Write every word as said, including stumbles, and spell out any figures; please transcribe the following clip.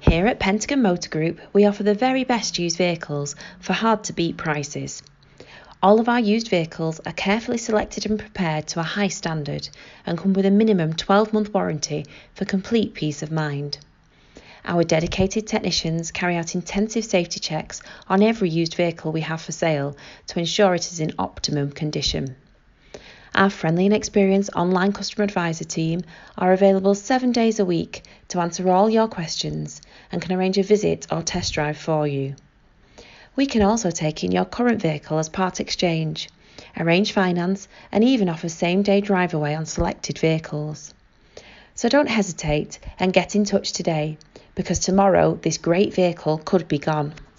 Here at Pentagon Motor Group, we offer the very best used vehicles for hard-to-beat prices. All of our used vehicles are carefully selected and prepared to a high standard and come with a minimum twelve-month warranty for complete peace of mind. Our dedicated technicians carry out intensive safety checks on every used vehicle we have for sale to ensure it is in optimum condition. Our friendly and experienced online customer advisor team are available seven days a week to answer all your questions and can arrange a visit or test drive for you. We can also take in your current vehicle as part exchange, arrange finance and even offer same-day drive away on selected vehicles. So don't hesitate and get in touch today, because tomorrow this great vehicle could be gone.